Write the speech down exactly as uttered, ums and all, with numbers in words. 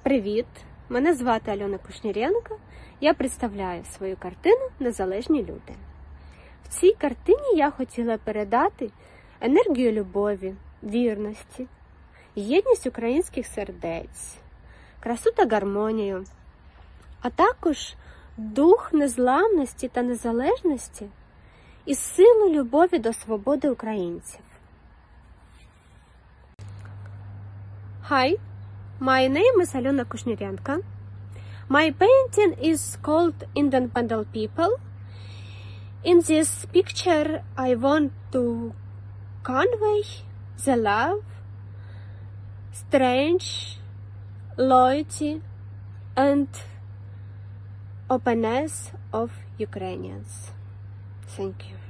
Привіт! Мене звати Алона Кушніренко. Я представляю свою картину «Незалежні люди». В цій картині я хотіла передати енергію любові, вірності, єдність українських сердець, красу та гармонію, а також дух незламності та незалежності і силу любові до свободи українців. Hi, my name is Alona Kushnirenko. My painting is called Independent People. In this picture, I want to convey the love, strength, loyalty, and openness of Ukrainians. Thank you.